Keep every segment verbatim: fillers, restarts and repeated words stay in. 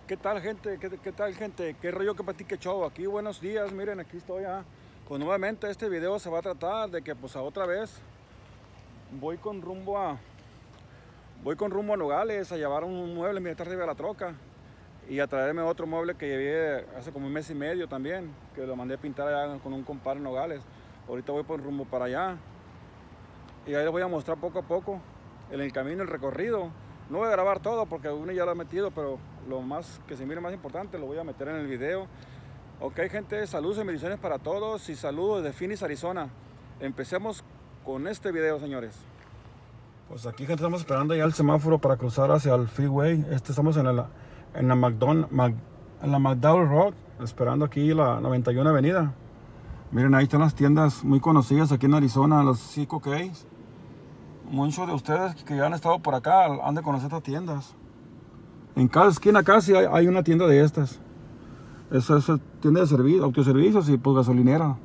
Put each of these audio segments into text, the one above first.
¿Qué tal, gente? ¿Qué, qué tal, gente? ¿Qué rollo que platique show? Aquí, buenos días. Miren, aquí estoy ya. Pues nuevamente este video se va a tratar de que pues a otra vez voy con rumbo a voy con rumbo a Nogales a llevar un mueble mi arriba de la troca y a traerme otro mueble que llevé hace como un mes y medio también, que lo mandé a pintar allá con un compadre en Nogales. Ahorita voy por rumbo para allá y ahí les voy a mostrar poco a poco en el camino, el recorrido. No voy a grabar todo porque uno ya lo ha metido, pero lo más que se mire más importante lo voy a meter en el video. Ok, gente, saludos y bendiciones para todos y saludos de Phoenix, Arizona. Empecemos con este video, señores. Pues aquí, gente, estamos esperando ya el semáforo para cruzar hacia el freeway. Este estamos en la, en la McDonald, Mac, en la McDowell Road, esperando aquí la noventa y una avenida. Miren, ahí están las tiendas muy conocidas aquí en Arizona, los Circle K's. Muchos de ustedes que ya han estado por acá han de conocer estas tiendas. En cada esquina casi hay, hay una tienda de estas. Esa es tienda de servicio, autoservicios y pues gasolinera.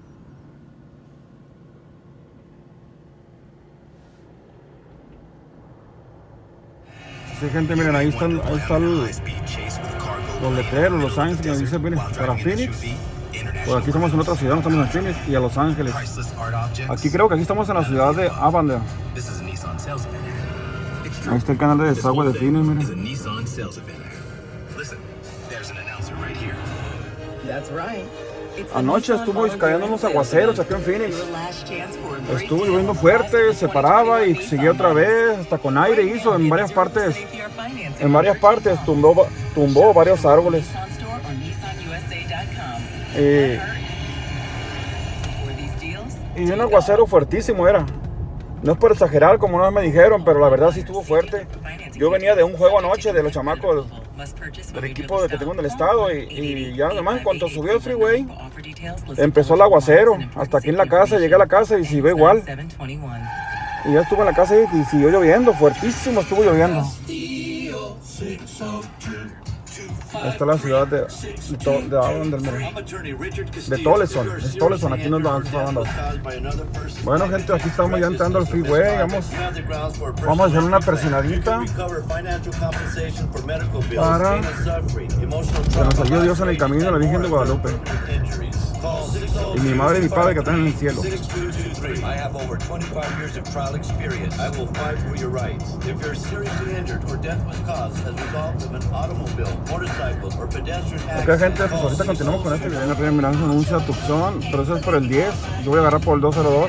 Sí, gente, miren, ahí están, ahí están los letreros, Los Ángeles, que nos dice, miren, para Phoenix. Pues aquí estamos en otra ciudad, no estamos en Phoenix, y a Los Ángeles. Aquí creo que aquí estamos en la ciudad de Avondale. Ahí está el canal de desagüe de Phoenix, miren. Anoche estuvo cayendo unos aguaceros aquí en Phoenix. Estuvo lloviendo fuerte, se paraba y siguió otra vez, hasta con aire hizo en varias partes. En varias partes tumbó, tumbó varios árboles. Y, y un aguacero fuertísimo era. No es por exagerar, como una vez me dijeron, pero la verdad sí estuvo fuerte. Yo venía de un juego anoche de los chamacos del equipo que tengo en el estado y, y ya nomás en cuanto subió el freeway empezó el aguacero. Hasta aquí en la casa, llegué a la casa y siguió igual. Y ya estuve en la casa y, y siguió lloviendo, fuertísimo estuvo lloviendo. Esta es la ciudad de, de, de, de, de Toleson, es Toleson, aquí nos van a. Bueno, gente, aquí estamos ya entrando al freeway, vamos, vamos a hacer una persinadita para que nos ayude Dios en el camino, la Virgen de Guadalupe. Y mi madre y mi padre que están en el cielo. Ok, gente, pues ahorita continuamos con este video. Primero miramos un anuncio a Tucson, pero eso es por el diez. Yo voy a agarrar por el dos cero dos.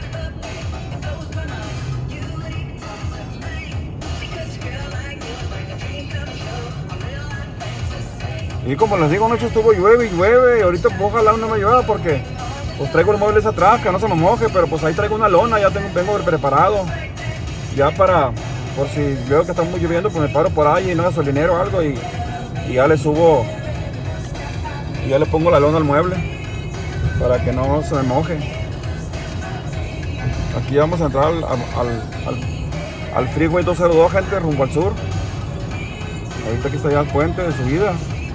Y como les digo, anoche estuvo llueve y llueve, y ahorita pues, ojalá no me llueva porque pues traigo el mueble atrás, que no se me moje, pero pues ahí traigo una lona, ya tengo, vengo preparado. Ya para, por si veo que está muy lloviendo, pues me paro por ahí, y no gasolinero o algo, y, y ya le subo, y ya le pongo la lona al mueble, para que no se me moje. Aquí vamos a entrar al, al, al, al freeway dos cero dos, gente, rumbo al sur. Ahorita aquí está ya el puente de subida.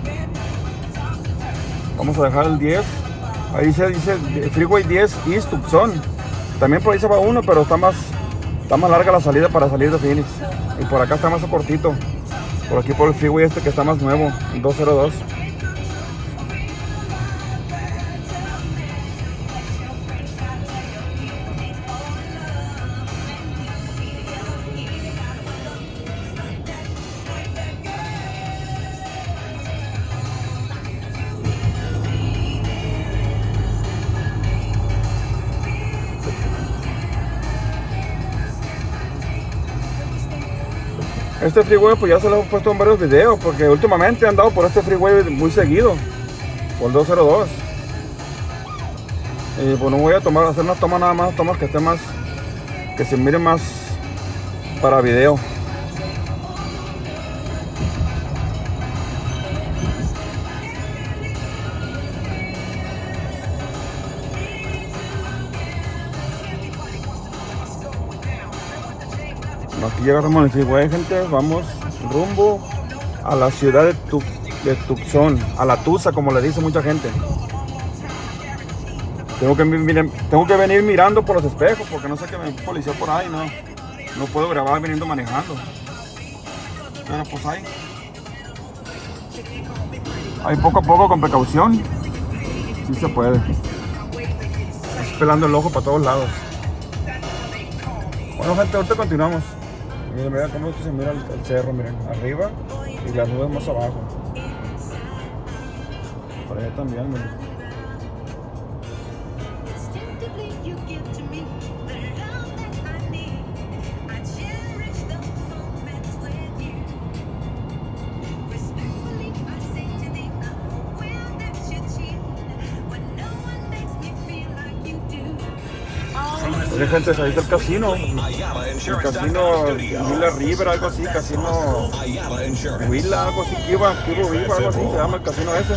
Vamos a dejar el diez. Ahí dice, dice Freeway diez East Tucson. También por ahí se va uno, pero está más, está más larga la salida para salir de Phoenix. Y por acá está más cortito. Por aquí por el freeway este que está más nuevo, el dos cero dos. Este freeway pues ya se lo hemos puesto en varios videos porque últimamente he andado por este freeway muy seguido, por el dos cero dos. Y pues no voy a tomar, hacer unas tomas nada más, tomas que estén más, que se miren más para video. Aquí llegamos al freeway, gente, vamos rumbo a la ciudad de, tu, de Tucson, a la Tusa, como le dice mucha gente. Tengo que, miren, tengo que venir mirando por los espejos porque no sé que me policía por ahí, no, no puedo grabar viniendo manejando. Pero pues ahí, Ahí poco a poco, con precaución, sí se puede. Es pelando el ojo para todos lados. Bueno, gente, ahorita continuamos. Miren, miren cómo se mira el, el cerro, miren, arriba y las nubes más abajo. Por allá también, miren. Miren, gente, ahí está el casino. El casino Willa River, algo así, casino Willa, algo así, Kiva, Kiva River, algo así se llama el casino ese.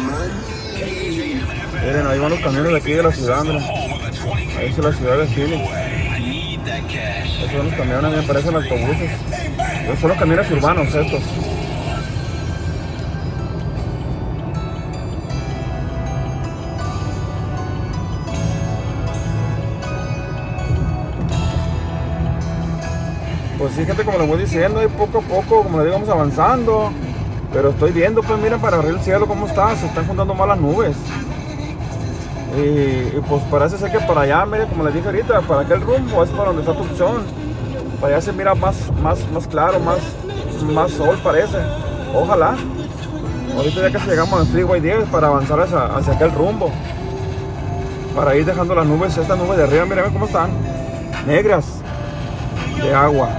Miren, ahí van los camiones de aquí de la ciudad, miren. Ahí es la ciudad de Phoenix. Esos son los camiones, me parecen autobuses. Esos son los camiones urbanos estos. Pues sí, gente, como les voy diciendo, y poco a poco, como les digo, vamos avanzando. Pero estoy viendo, pues miren, para arriba el cielo cómo está, se están juntando más las nubes. Y, y pues parece ser que para allá, miren, como les dije ahorita, para aquel rumbo es para donde está Tucson. Para allá se mira más, más, más claro, más, más sol parece. Ojalá. Ahorita ya casi llegamos al Freeway diez para avanzar hacia, hacia aquel rumbo. Para ir dejando las nubes, estas nubes de arriba, miren cómo están. Negras de agua.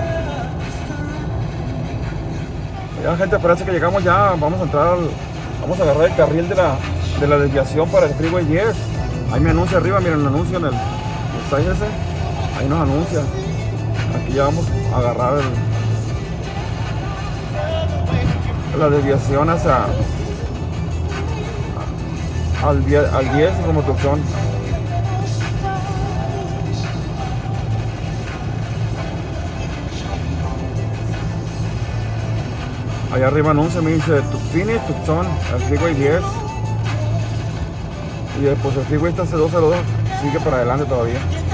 Ya, gente, parece que llegamos ya, vamos a entrar, al, vamos a agarrar el carril de la, de la desviación para el Freeway diez. Ahí me anuncia arriba, miren el anuncio en el, el site ese, ahí nos anuncia. Aquí ya vamos a agarrar el, la desviación hacia al diez, al diez como Tucson. Allá arriba anuncia, me dice Phoenix, Tucson, el Freeway diez. Y después el Freeway está C doscientos dos, sigue para adelante todavía.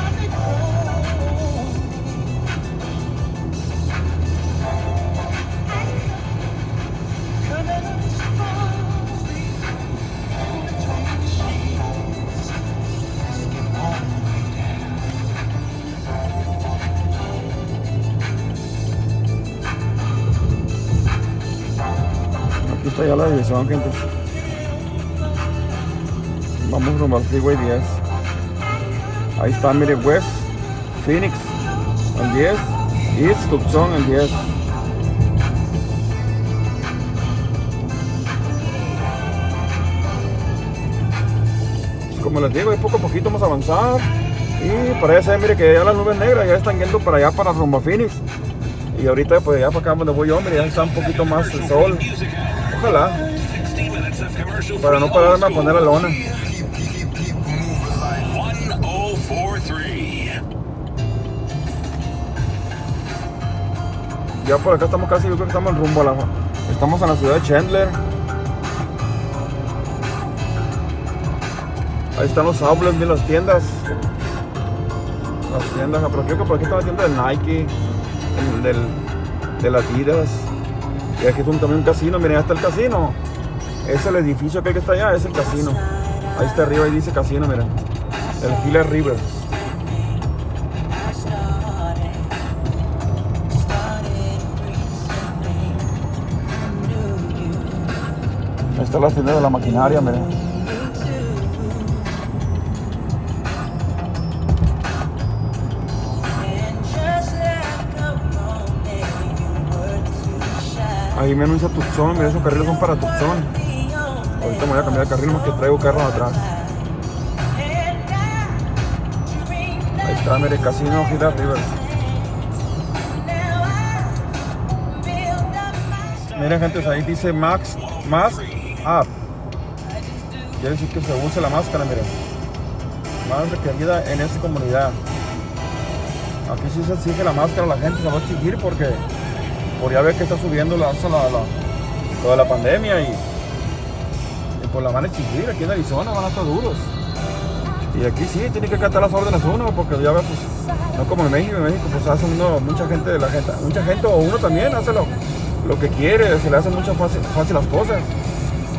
Aquí está ya la división, gente. Vamos rumbo al Freeway diez. Ahí está, mire, West Phoenix el diez, East Tucson el diez. Pues como les digo, poco a poquito vamos a avanzar. Y parece, mire, que ya las nubes negras ya están yendo para allá, para rumbo a Phoenix. Y ahorita pues ya para acá donde voy yo, mire, ya está un poquito más el sol. Ojalá, para no pararme a poner la lona. Ya por acá estamos casi, yo creo que estamos en rumbo a la... Estamos en la ciudad de Chandler. Ahí están los outlets de las tiendas. Las tiendas, pero creo que por aquí está la tienda del Nike, el, del, de las Adidas. Y aquí es un, también un casino, miren, ahí está el casino. Es el edificio que, que está allá, es el casino. Ahí está arriba y dice casino, miren. El Willa River. Ahí está la tienda de la maquinaria, miren. Ahí me anuncia Tucson, mira, esos carriles son para Tucson. Ahorita me voy a cambiar de carril porque traigo carros atrás. Ahí está, mire, casino Willa River. Miren, gente, ahí dice Max, Mask Up. Quiere decir que se use la máscara, miren. Más requerida en esta comunidad. Aquí sí se exige la máscara, la gente se va a exigir porque por ya ver que está subiendo la, la, la, toda la pandemia y, y pues la van a exigir. Aquí en Arizona van a estar duros. Y aquí sí, tiene que acatar las órdenes uno, porque ya ve, pues, no como en México, en México pues hace uno, mucha gente de la gente, mucha gente o uno también hace lo, lo que quiere, se le hacen mucho fácil, fácil las cosas.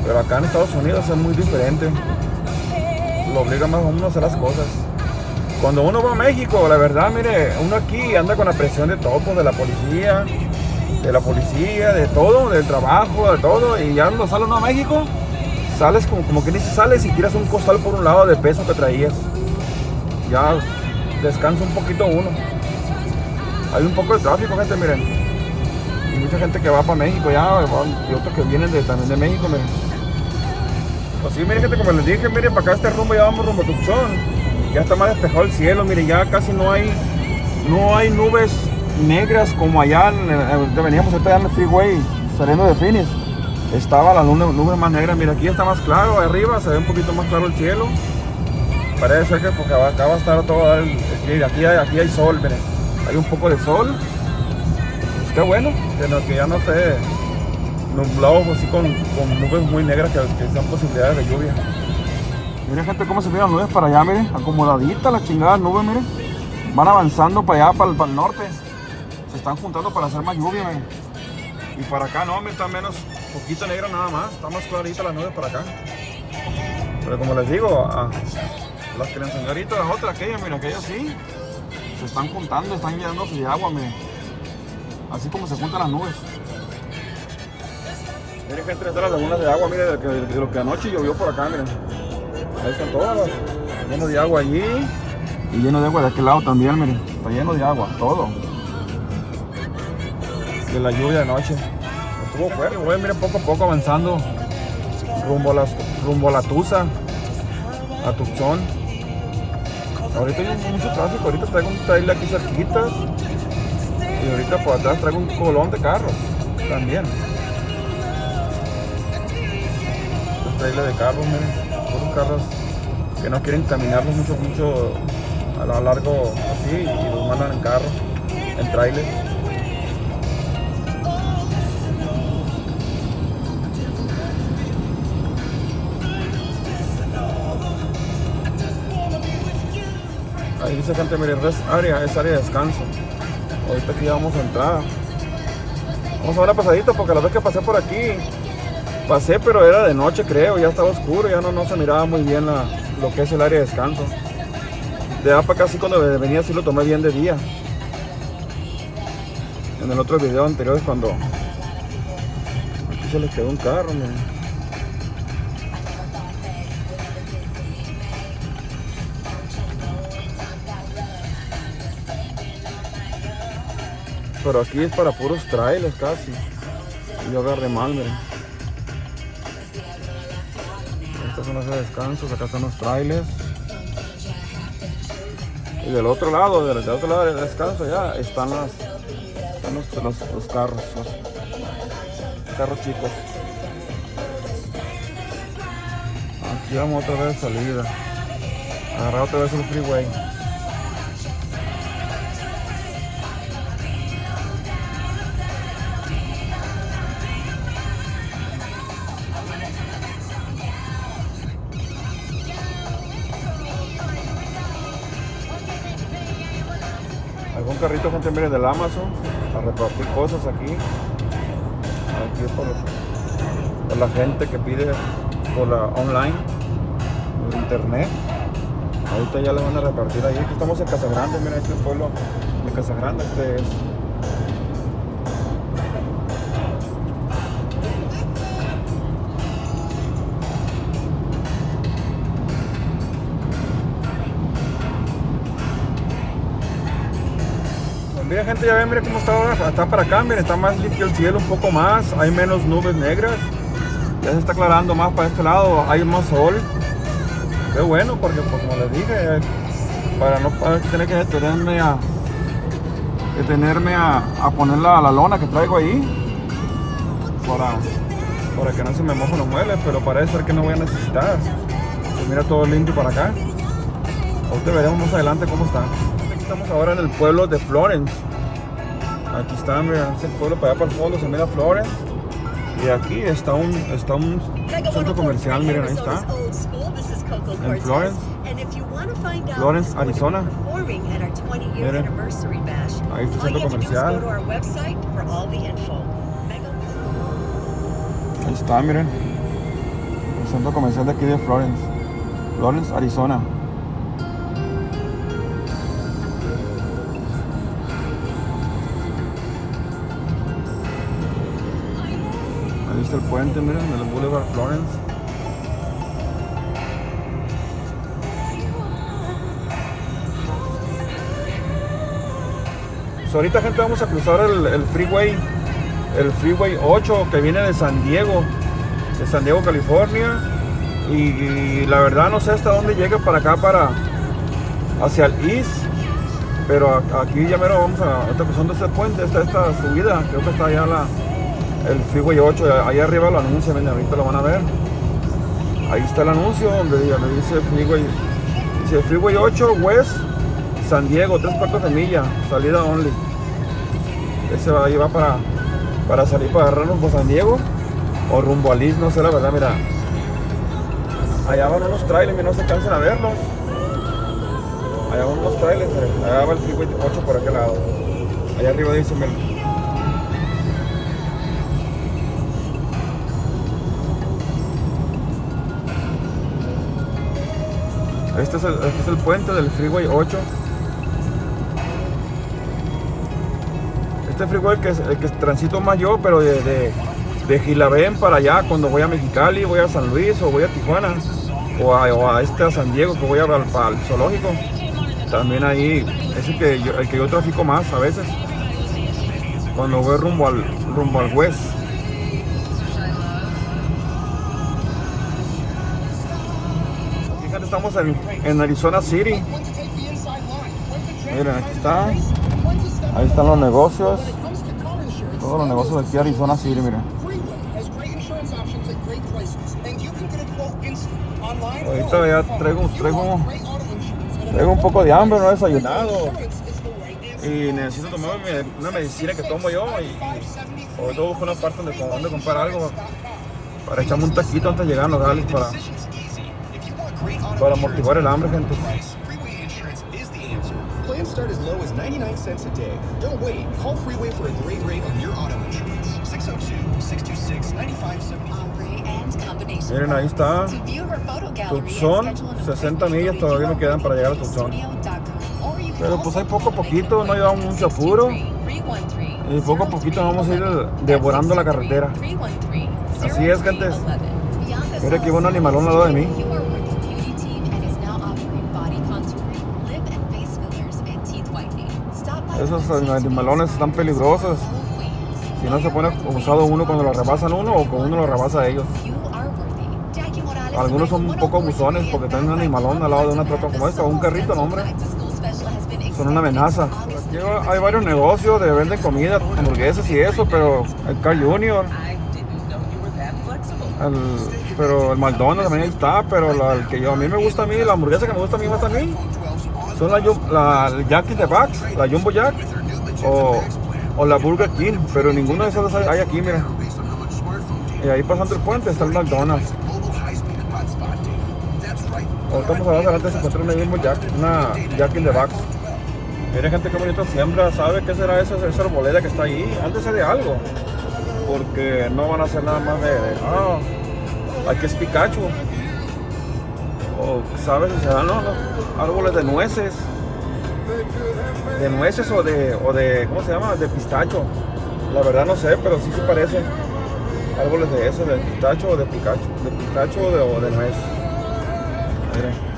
Pero acá en Estados Unidos es muy diferente. Lo obliga más a uno a hacer las cosas. Cuando uno va a México, la verdad, mire, uno aquí anda con la presión de todo, de la policía, de la policía, de todo, del trabajo, de todo. Y ya cuando sale uno a México, sales como, como que dice, sales y tiras un costal por un lado de peso que traías. Ya descansa un poquito uno. Hay un poco de tráfico, gente, miren. Y mucha gente que va para México ya, y otros que vienen de, también de México, miren. Pues sí, miren, gente, como les dije, miren, para acá este rumbo ya vamos rumbo a Tucson. Ya está más despejado el cielo, miren, ya casi no hay, no hay nubes negras como allá, en, veníamos ahorita allá en el freeway, saliendo de Phoenix. Estaba la nube, nube más negra, mira, aquí está más claro, arriba se ve un poquito más claro el cielo. Parece ser que porque acá va a estar todo, el, aquí, aquí, hay, aquí hay sol, miren, hay un poco de sol. Pues qué bueno, que, no, que ya no esté nublado así con, con nubes muy negras que, que sean posibilidades de lluvia. Miren, gente, cómo se miran las nubes para allá, miren, acomodaditas las chingadas nubes, miren. Van avanzando para allá, para el, para el norte. Se están juntando para hacer más lluvia, miren. Y para acá no, miren, está menos, poquito negra nada más. Está más clarita las nubes para acá. Pero como les digo, a las que les enseñé ahorita, las otras, aquellas, miren, aquellas sí. Se están juntando, están llenándose de agua, miren. Así como se juntan las nubes. Miren, gente, estas son las lagunas de agua, miren, de, de, de lo que anoche llovió por acá, miren. Ahí están todas, lleno de agua allí y lleno de agua de aquel lado también, miren, está lleno de agua, todo. De la lluvia de noche. Estuvo fuerte, güey, miren, poco a poco avanzando rumbo a la, rumbo a la Tusa, a Tucson. Ahorita hay mucho tráfico, ahorita traigo un trailer aquí cerquita y ahorita por atrás traigo un colón de carros también. Un trailer de carros, miren. Unos carros que no quieren caminarlos mucho, mucho a lo largo así y los mandan en carro, en trailer. Ahí dice, gente, miren, es área, es área de descanso. Ahorita aquí vamos a entrar. Vamos a ver la pasadita porque la vez que pasé por aquí pasé, pero era de noche, creo, ya estaba oscuro, ya no, no se miraba muy bien la, lo que es el área de descanso. De allá para acá, sí, cuando venía, sí lo tomé bien de día. En el otro video anterior es cuando aquí se les quedó un carro, man. Pero aquí es para puros trailers casi. Y yo agarré mal, miren. Estas son las de descansos, acá están los trailers. Y del otro lado, del, del otro lado del descanso ya están, las, están los, los, los carros, los carros chicos. Aquí vamos otra vez de salida. Agarrar otra vez el freeway. Algún carrito, gente, miren, del Amazon a repartir cosas aquí. Aquí es por, por la gente que pide por la online, por internet. Ahorita ya le van a repartir ahí. Aquí estamos en Casa Grande, miren, este es el pueblo de Casa Grande. Este es. Miren, gente, ya ven, miren cómo está ahora, está para acá, miren, está más limpio el cielo un poco más, hay menos nubes negras, ya se está aclarando más para este lado, hay más sol. Qué bueno, porque pues, como les dije, para no para tener que detenerme a detenerme a, a poner la, la lona que traigo ahí para, para que no se me mojen los muebles, pero parece ser que no voy a necesitar. Pues mira, todo limpio para acá. Ahorita veremos más adelante cómo está. Estamos ahora en el pueblo de Florence. Aquí está, mira, es el pueblo para allá para el fondo, se mira Florence. Y aquí está un, está un centro comercial, miren, ahí está. En Florence, Florence, Arizona. Miren, ahí está el centro comercial. Ahí está, miren. el centro comercial de aquí de Florence, Florence, Arizona. Ahí está el puente, miren, el Boulevard Florence. So, ahorita, gente, vamos a cruzar el, el freeway, el freeway ocho que viene de San Diego, de San Diego, California. Y, y la verdad no sé hasta dónde llega para acá, para hacia el east. Pero aquí ya mero vamos a estar cruzando este puente, esta, esta subida. Creo que está allá la, el freeway ocho, ahí arriba lo anuncia, miren, ahorita lo van a ver. Ahí está el anuncio donde, donde dice freeway, dice freeway ocho West San Diego, tres cuartos de milla, salida only. Ese va a llevar para, para salir para agarrar rumbo a San Diego o rumbo a Liz, no sé la verdad, mira. Allá van unos trailers y no se alcanzan a verlos. Allá van unos trailers, mira. Allá va el freeway ocho por aquel lado. Allá arriba dice, mira. Este es el, este es el puente del freeway ocho. Este freeway el que, el que transito más yo, pero de, de, de Gilabén para allá, cuando voy a Mexicali, voy a San Luis o voy a Tijuana o a, o a este a San Diego, que voy a, al, al zoológico. También ahí es el que, yo, el que yo trafico más a veces cuando voy rumbo al, rumbo al west. Fíjate, estamos en, en Arizona City. Miren, aquí está. Ahí están los negocios. Todos los negocios de aquí Arizona City, miren. Ahorita ya traigo, traigo, traigo un poco de hambre, no he desayunado. Y necesito tomar una medicina que tomo yo. Y, y o todo busco una parte donde, donde comprar algo para echarme un taquito antes de llegar a Nogales para, para amortiguar el hambre, gente. Plans start as low as ninety-nine cents a day. Don't wait. Call Freeway for a great rate on your auto insurance. six oh two, six two six, nine five seven zero. Miren, ahí está. Tucson, sesenta millas todavía me quedan para llegar a Tucson. Pero pues hay poco a poquito, no llevamos mucho apuro. Y poco a poquito vamos a ir devorando la carretera. Así es, gente. Mira que va un animalón al lado de mí. Esos animalones están peligrosos. Si no se pone abusado uno cuando lo rebasan uno o cuando uno lo rebasa a ellos. Algunos son un poco abusones porque tienen un animalón al lado de una troca como esta o un carrito, no, hombre. Son una amenaza. Aquí hay varios negocios de venden comida, hamburguesas y eso, pero el Carl junior El, pero el McDonald's también ahí está, pero la, el que yo, a mí me gusta a mí, la hamburguesa que me gusta a mí más a mí son la, la, la Jack in the Box, la Jumbo Jack o, o la Burger King, pero ninguno de esos hay aquí, mira. Y ahí pasando el puente está el McDonald's. Ahorita vamos a ver adelante se encuentra una Jumbo Jack, una Jack in the Box. Miren, gente, qué bonito siembra. ¿Sabe qué será esa, esa arboleda que está ahí? Antes de algo, porque no van a hacer nada más de, de ah, aquí es Pikachu. O sabes si serán los árboles de nueces, de nueces o de, o de, ¿cómo se llama? De pistacho. La verdad no sé, pero sí se parecen. Árboles de eso, de pistacho o de Pikachu, de pistacho o de, o de nuez. Miren.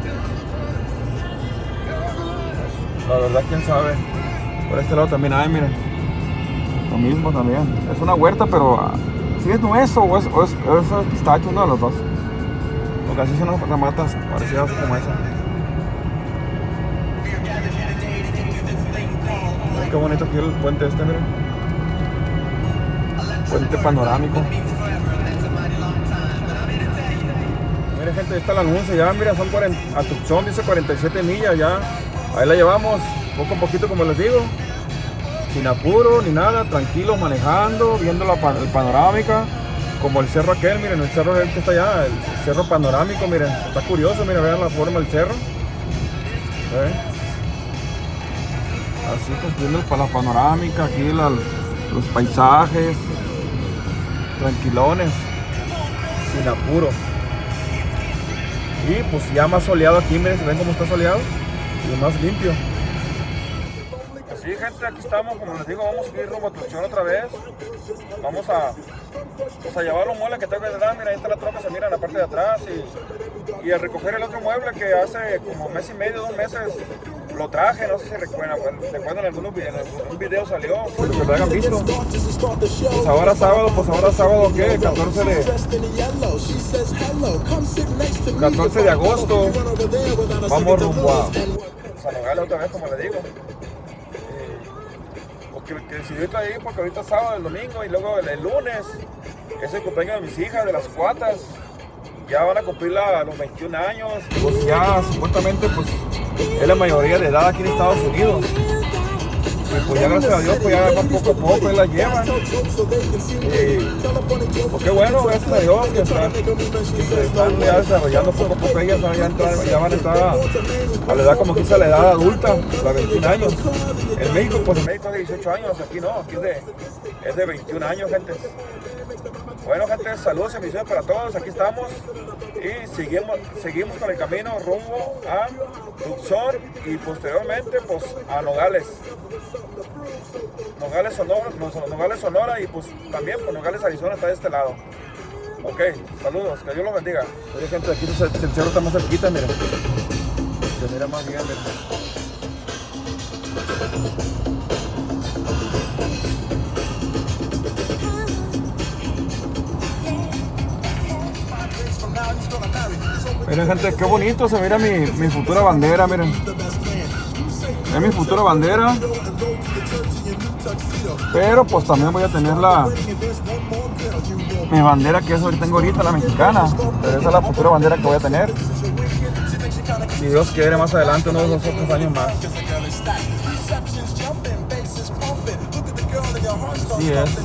La verdad, quién sabe. Por este lado también hay, miren. Lo mismo también. Es una huerta, pero si ¿sí es nuez o es, o es, o es pistacho, uno de los dos. Porque así son las ramatas parecidas como esa. Qué bonito aquí el puente este, miren. Puente panorámico. Miren, gente, ahí está el anuncio ya, mira, son cuarenta, a Tucson dice cuarenta y siete millas ya. Ahí la llevamos, poco a poquito, como les digo, sin apuro ni nada, tranquilos manejando, viendo la pan el panorámica, como el cerro aquel, miren, el cerro aquel que está allá, el cerro panorámico, miren, está curioso, miren, vean la forma del cerro. ¿Eh? Así pues viendo la panorámica, aquí la, los paisajes, tranquilones, sin apuro. Y pues ya más soleado aquí, miren, ven cómo está soleado y más limpio. Pues sí, gente, aquí estamos, como les digo, vamos a subir rumbo a Tucson otra vez. Vamos a, pues, a llevar los muebles que tengo que dar. Mira, ahí está la troca, se mira en la parte de atrás. Y, y a recoger el otro mueble que hace como un mes y medio, dos meses, lo traje, no sé si recuerdan, recuerdan en algunos videos, en algún video salió, pues, que lo hayan visto. Pues ahora sábado, pues ahora sábado, ¿qué? catorce de... catorce de agosto, vamos rumbo a, pues, a Nogales otra vez, como le digo. Que, que decidí ir ahí porque ahorita es sábado, el domingo y luego el, el lunes es el cumpleaños de mis hijas, de las cuatas. Ya van a cumplir la, los veintiún años. Pues ya supuestamente pues es la mayoría de edad aquí en Estados Unidos. Y pues ya gracias a Dios pues ya van poco a poco, la llevan. Y pues qué bueno, gracias a Dios que, está, que se están ya desarrollando poco a poco. Ellas ya, entrar, ya van a entrar a, a la edad como quizá la edad adulta, a veintiún años. En México, pues en México es de dieciocho años, aquí no, aquí es de, es de veintiún años, gente. Bueno, gente, saludos y bendiciones para todos, aquí estamos y seguimos, seguimos con el camino rumbo a Tucson y posteriormente pues a Nogales. Nogales, Sonora, Nogales, Sonora y pues también pues, Nogales, Arizona está de este lado. Ok, saludos, que Dios los bendiga. Oye, gente, aquí el cerro está más cerquita, miren. Se mira más bien, miren. Miren, gente, qué bonito se mira mi, mi futura bandera, miren. Es mi futura bandera. Pero pues también voy a tener la mi bandera que es ahorita tengo ahorita, la mexicana. Pero esa es la futura bandera que voy a tener. Si Dios quiere, más adelante, unos dos otros años más. Así es.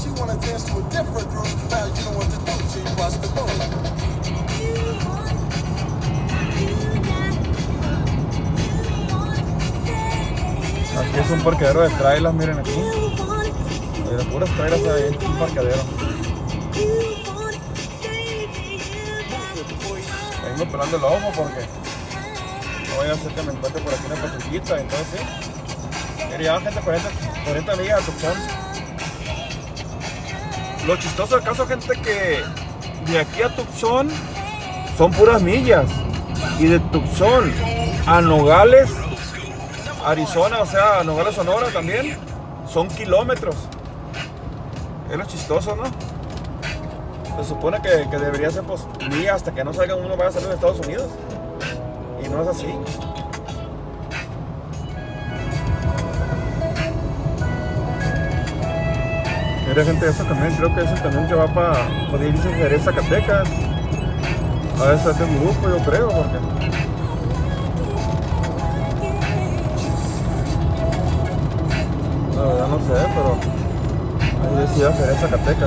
Aquí es un parqueadero de trailers, miren aquí. Miren, puras trailers ahí, un parqueadero. Vengo pelando el ojo porque no voy a hacer que me encuentre por aquí una patrullita, entonces sí. Miren, ya gente, cuarenta millas a Tucson. Lo chistoso del caso, gente, que de aquí a Tucson son puras millas. Y de Tucson a Nogales, Arizona, o sea, Nogales, Sonora también, son kilómetros. Es lo chistoso, ¿no? Se supone que, que debería ser pues millas hasta que no salga uno vaya a salir de Estados Unidos. Y no es así. Mira, gente, eso también, creo que eso también que va para poder irse a Jerez, Zacatecas. A ver, es un grupo, yo creo, porque... La verdad no sé, pero ahí decía Jerez, Zacatecas.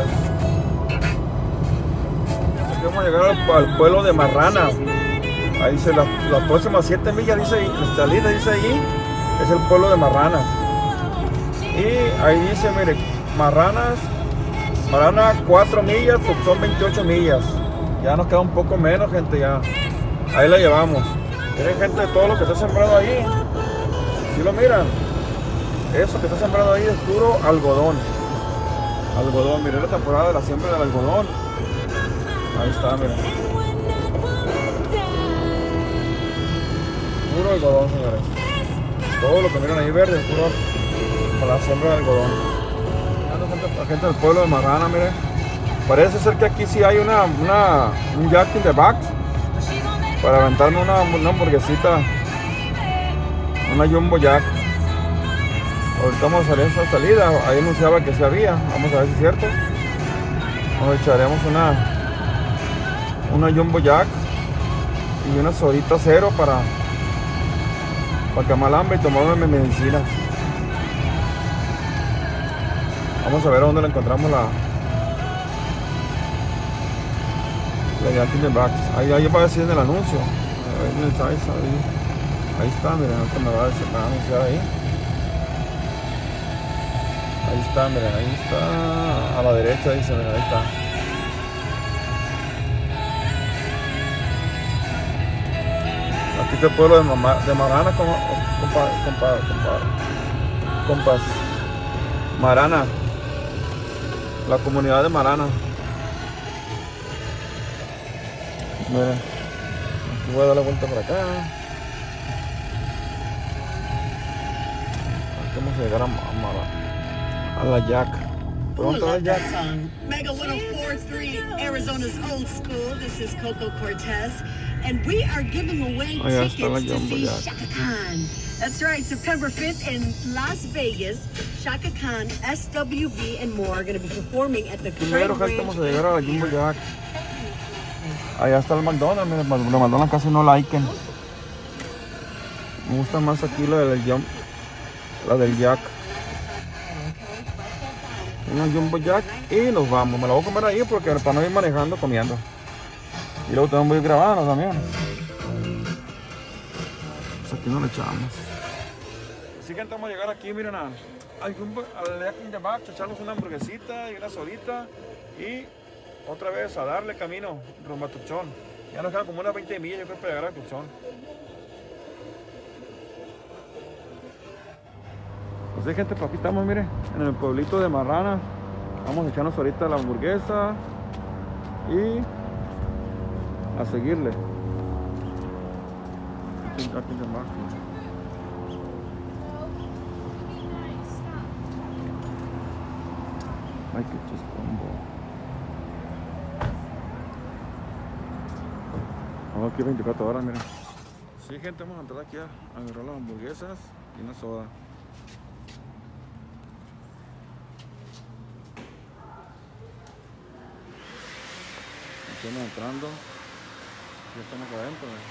Aquí vamos a llegar al, al pueblo de Marrana. Ahí dice las la próximas siete millas, dice ahí, la salida dice ahí, es el pueblo de Marranas. Y ahí dice, mire, Marranas, Marrana cuatro millas, Tucson veintiocho millas. Ya nos queda un poco menos, gente, ya. Ahí la llevamos. Miren, gente, todo lo que está sembrado ahí. ¿Sí lo miran? Eso que está sembrado ahí es puro algodón. Algodón, miren la temporada de la siembra del algodón. Ahí está, miren. Puro algodón, señores. Todo lo que miran ahí verde es puro para la siembra de algodón. La gente del pueblo de Marrana, miren. Parece ser que aquí sí hay una, una un Jack in the Box para aventarme una, una hamburguesita, una Jumbo Jack. Ahorita vamos a salir a esta salida, ahí anunciaba que sí había, vamos a ver si es cierto. Nos echaremos una una Jumbo Jack y una sodita cero para para quemar el hambre y tomarme mis medicinas. Vamos a ver a dónde la encontramos la la Jack in the Box. Ahí, ahí va a decir en el anuncio. Ahí, ahí, ahí está, miren, ahorita me va a decir, me va a anunciar ahí. Ahí está, miren, ahí está. A la derecha dice, miren, ahí está. Aquí está el pueblo de, Mama, de Marana, compa, compa, compa, compa, compas. Marana. La comunidad de Marana. Mira, aquí voy a dar la vuelta por acá. Aquí vamos a llegar a, a, a la Jack. Ooh, I love that song. Mega one oh four point three, Arizona's old school. This is Coco Cortez. And we are giving away oh, yeah, tickets to see Chaka Khan. That's right, September fifth in Las Vegas. Chaka Khan, S W V, and more are going to be performing at the Primero, gente, vamos a llegar a la Jumbo Jack. Allá está el McDonald's, miren, el McDonald's casi no liken. Me gusta más aquí la del Jump, la del Jack. Una Jumbo Jack y nos vamos. Me la voy a comer ahí porque para no ir manejando, comiendo. Y luego también voy grabando también. Pues aquí no le echamos. Así que vamos a llegar aquí, miren, a, al Jumbo, al Jack in the Box, echarnos una hamburguesita y una sodita. Y otra vez a darle camino rumbo a Tucson. Ya nos quedan como unas veinte millas, yo creo, para llegar a Tucson. Pues sí, gente, pues aquí estamos, mire, en el pueblito de Marrana. Vamos a echarnos ahorita la hamburguesa y a seguirle. Aquí, aquí de más. Ay, qué chiscombo. Vamos aquí veinticuatro horas, miren. Sí, gente, vamos a entrar aquí a agarrar las hamburguesas y una soda. Estamos entrando, ya estamos adentro. ¿eh?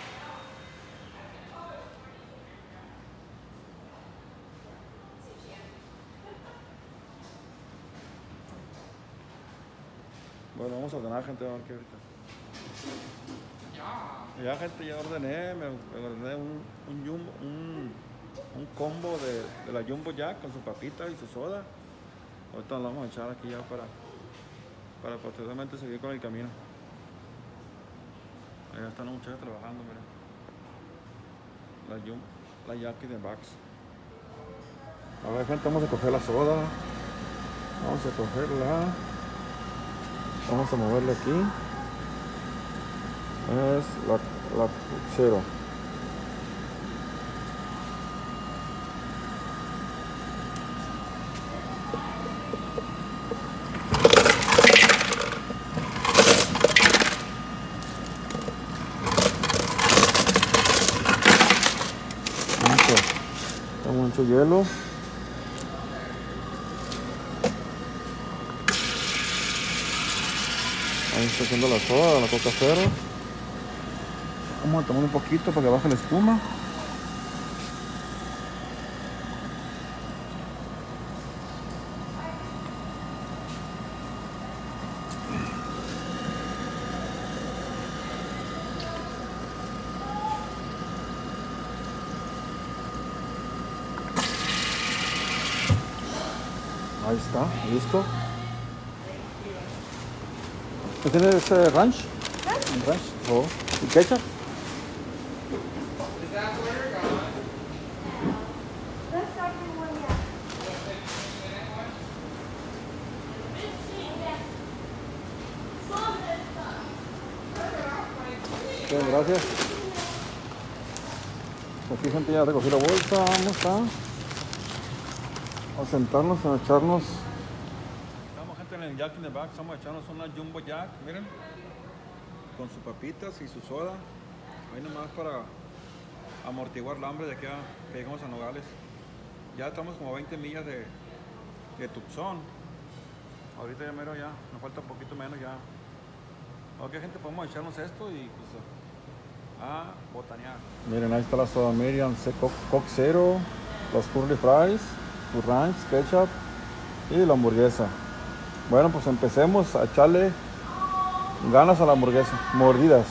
Bueno, vamos a ordenar, gente, a ver qué ahorita. Ya, gente, ya ordené, me, me ordené un, un, jumbo, un, un combo de, de la Jumbo Jack con su papita y su soda. Ahorita nos vamos a echar aquí ya para, para posteriormente seguir con el camino. Allá están los muchachos trabajando, miren. La Jumbo, la Jack in the Box. A ver, gente, vamos a coger la soda. Vamos a cogerla. Vamos a moverle aquí. Es la, la cero. Mucho hielo. Ahí está haciendo la soda, la coca cero. Vamos a tomar un poquito para que baje la espuma. Ahí está, listo. ¿Qué tiene ese ranch? ¿Un ranch? Oh. ¿Y ketchup? Bien, gracias. Aquí, gente, ya recogí la bolsa. Vamos a... a sentarnos, a echarnos. Estamos, gente, en el Jack in the Box. Vamos a echarnos una Jumbo Jack, miren, con sus papitas y su soda. Ahí nomás para amortiguar el hambre de que, que llegamos a Nogales. Ya estamos como a veinte millas de, de Tucson. Ahorita ya mero, ya nos falta un poquito menos ya. Ok, gente, podemos echarnos esto y pues a botanear. Miren, ahí está la soda Miriam, Coke Zero, los curly fries, su ranch, ketchup y la hamburguesa. Bueno, pues empecemos a echarle ganas a la hamburguesa, mordidas.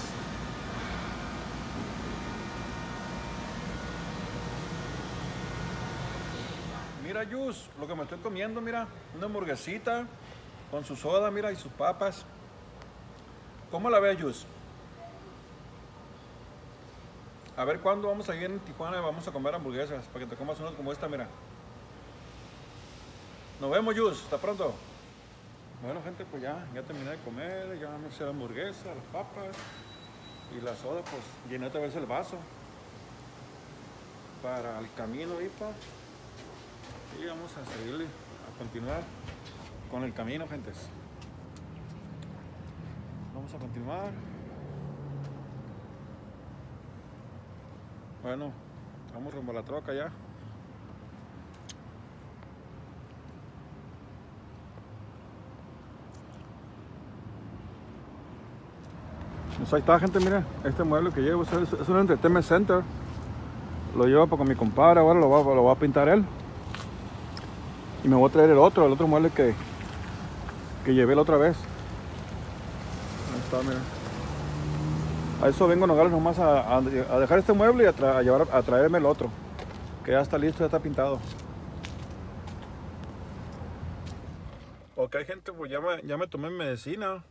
Mira, Yus, lo que me estoy comiendo, mira, una hamburguesita con su soda, mira, y sus papas. ¿Cómo la ves, Yus? A ver cuándo vamos a ir en Tijuana y vamos a comer hamburguesas para que te comas unas como esta, mira. Nos vemos, Yus, hasta pronto. Bueno, gente, pues ya, ya terminé de comer, ya me hice la hamburguesa, las papas y la soda, pues llené otra vez el vaso para el camino, hipa. Y vamos a seguirle, a continuar con el camino, gentes. Vamos a continuar. Bueno, vamos rumbo a la troca ya. Pues ahí está, gente, mira, este mueble que llevo es, es un Entertainment Center. Lo llevo para con mi compadre, ahora lo va, lo va a pintar él. Y me voy a traer el otro, el otro mueble que, que llevé la otra vez. Ahí está, mira. A eso vengo, Nogales, nomás a, a, a dejar este mueble y a, tra, a, llevar, a traerme el otro. Que ya está listo, ya está pintado. Ok, gente, pues ya me, ya me tomé mi medicina.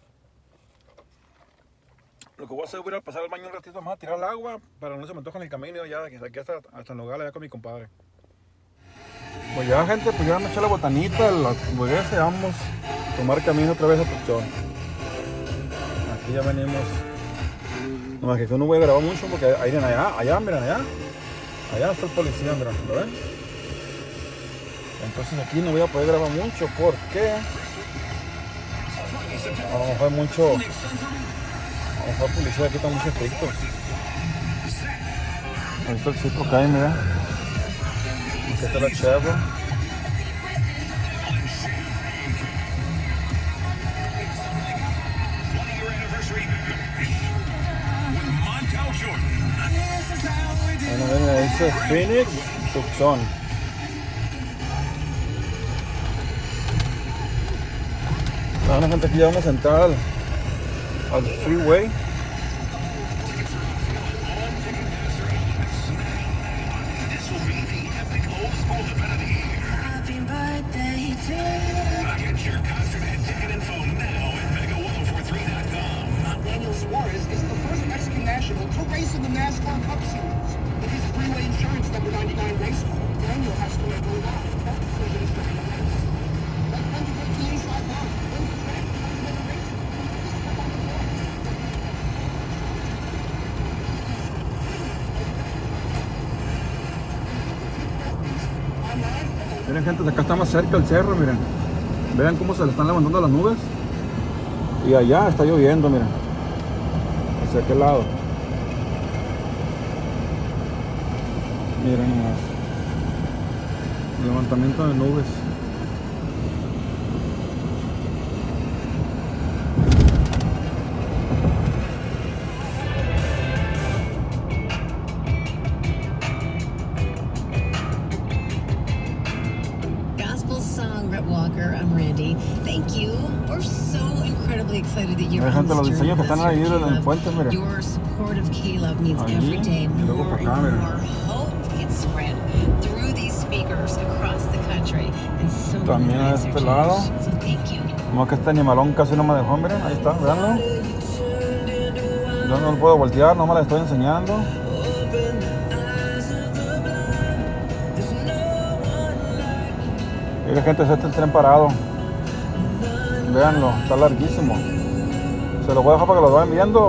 Lo que voy a hacer es voy a pasar al baño un ratito más, a tirar el agua para no se me antoje en el camino ya, de aquí hasta, hasta Nogales, ya con mi compadre. Pues ya, gente, pues ya me eché la botanita, la hamburguesa y vamos a tomar camino otra vez a Tucson. Aquí ya venimos. Nomás que no voy a grabar mucho porque ahí miren allá, allá, miren allá. Allá está el policía, miren, ¿lo ven? Entonces aquí no voy a poder grabar mucho porque a lo mejor hay mucho, a lo mejor el policía aquí está muy estricto. Ahí está el Citro K, mira. Aquí está la Chevrolet. Bueno, ven, ahí dice Phoenix, Tucson. Bueno, gente, aquí ya vamos a entrar al, al freeway. Daniel Suarez is the first Mexican national to race in the NASCAR Cup Series. With his Freeway Insurance number ninety-nine race car, Daniel has to make a lot of tough decisions during the race. Like when to get the inside line, when to track, when to make a race car. Just step on the line. Miren, gente, acá está más cerca el cerro, miren. Vean cómo se le están levantando las nubes. Y allá está lloviendo, miren. Hacia aquel lado. Miren nomás. Levantamiento de nubes. Gospel song, Rhett Walker. I'm Randy. Thank you. We're so incredibly excited that you're on Gente, los this journey diseños que with están us ahí here en at el K-Love. puente, miren. Your support of K-Love means Allí, every day y luego more para acá, and miren. more hope gets spread through these speakers across the country. And so many También a lives are este lado. changed. So thank you. Como que este animalón casi no me dejó, miren, ahí está, veanlo. Yo no lo puedo voltear, no me la estoy enseñando. Miren, gente, este es el tren parado. Veanlo, está larguísimo. Se lo voy a dejar para que lo vayan viendo.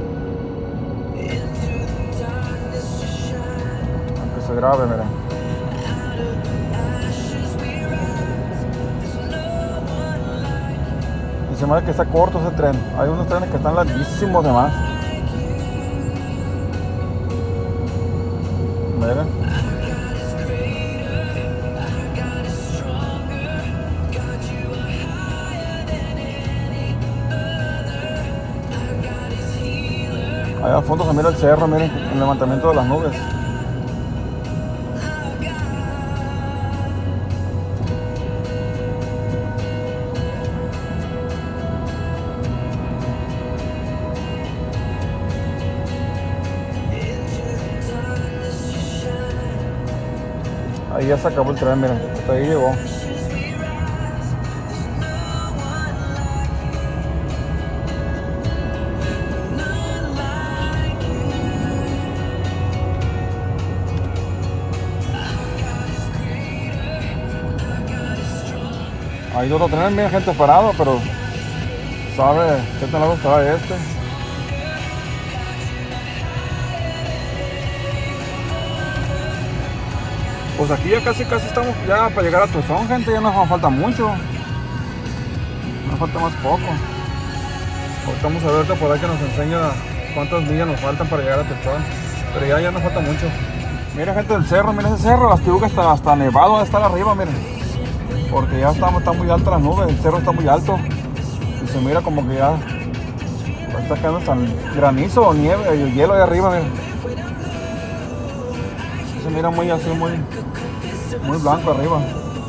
Aunque se grabe, miren. Y se me hace que está corto ese tren. Hay unos trenes que están larguísimos de más. Miren. Allá al fondo se mira el cerro, miren, el levantamiento de las nubes. Ahí ya se acabó el tren, miren, hasta ahí llegó. Hay otro tren, mira, gente parado, pero sabe qué tan lado estaba este. Pues aquí ya casi casi estamos ya para llegar a Tucson, gente, ya nos falta mucho. Nos falta más poco. Ahorita vamos a ver por ahí que nos enseña cuántas millas nos faltan para llegar a Tucson. Pero ya, ya nos falta mucho. Miren, gente, el cerro, miren ese cerro, las pibucas hasta, hasta nevado está arriba, miren. Porque ya está, está muy alta las nubes, el cerro está muy alto. Y se mira como que ya está cayendo hasta granizo o nieve, el hielo ahí arriba, miren. Se mira muy así, muy, muy blanco arriba.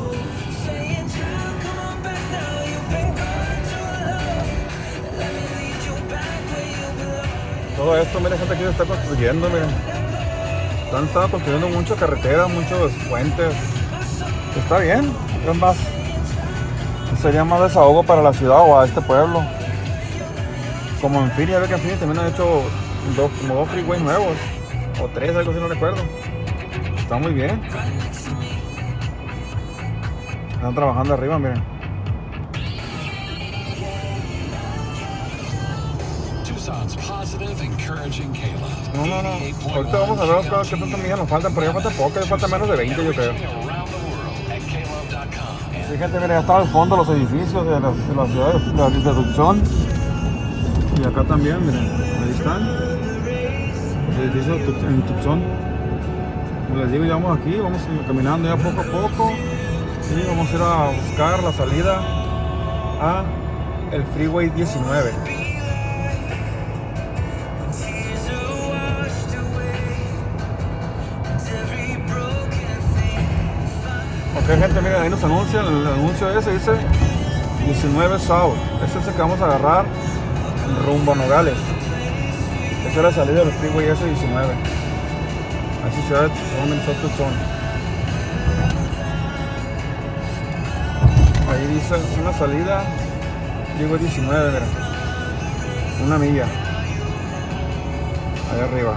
Todo esto, miren, gente, aquí se está construyendo, miren. Están, están construyendo muchas carreteras, muchos puentes. Está bien, es más, sería más desahogo para la ciudad o a este pueblo. Como en Phoenix, ya ve que en Phoenix también han hecho dos, como dos freeways nuevos, o tres, algo así, no recuerdo. Está muy bien. Están trabajando arriba, miren. No, no, no. Ahorita vamos a ver qué tantas millas nos faltan, pero ya falta poco, ya falta menos de veinte, yo creo. Sí, gente, miren, ya están al fondo los edificios de la, de la ciudad de, de, de Tucson. Y acá también, miren, ahí están los edificios en Tucson. Como les digo, ya vamos aquí, vamos caminando ya poco a poco. Y vamos a ir a buscar la salida a el Freeway diecinueve. Ok, gente, miren, ahí nos anuncia, el anuncio ese dice diecinueve South. Ese es el que vamos a agarrar rumbo a Nogales. Esa es la salida del Freeway ese diecinueve. Así ciudad de Tucson, en South Tucson. Ahí dice una salida, Freeway diecinueve, miren. Una milla. Ahí arriba.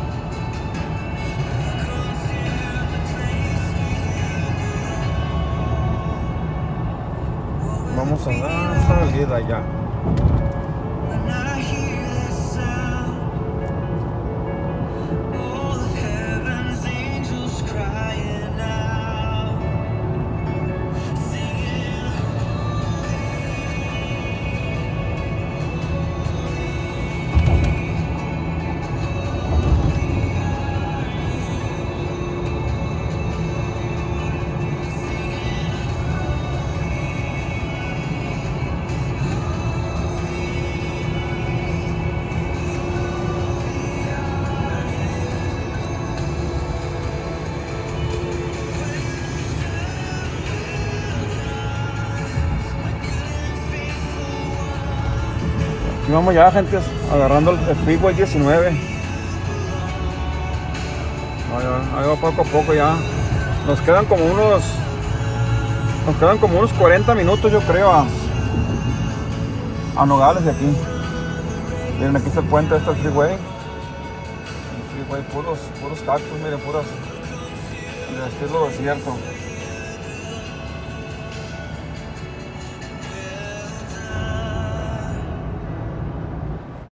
Vamos a dar salida ya. Y vamos ya, gente, agarrando el Freeway diecinueve. Ahí va poco a poco ya. Nos quedan como unos Nos quedan como unos cuarenta minutos, yo creo, a, a Nogales de aquí. Miren, aquí está el puente, este el Freeway. El Freeway, puros, puros cactus, miren, puros, en el estilo desierto.